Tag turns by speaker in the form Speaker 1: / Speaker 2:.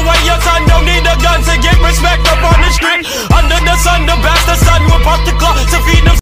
Speaker 1: away your son, don't need a gun to get respect up on the street. Under the sun, the bastard son will pop the clock to feed them.